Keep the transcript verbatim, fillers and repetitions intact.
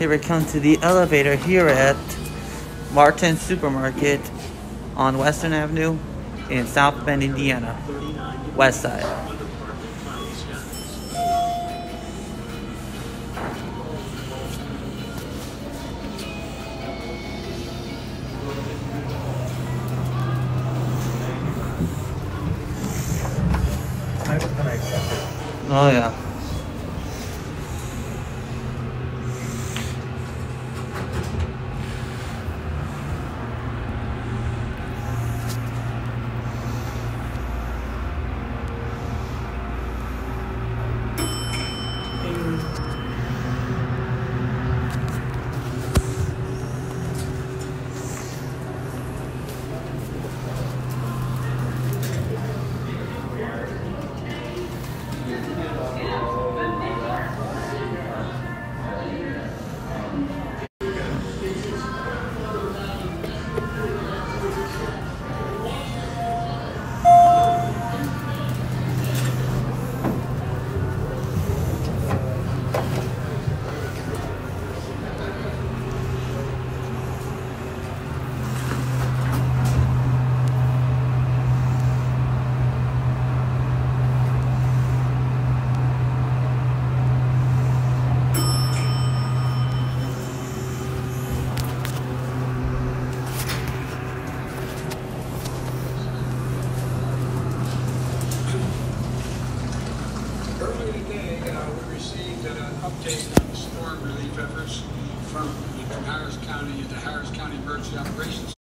Here we come to the elevator here at Martin Supermarket on Western Avenue in South Bend, Indiana, west side. Oh yeah. Earlier today, uh, we received an update on the storm relief efforts from, from Harris County, the Harris County Emergency Operations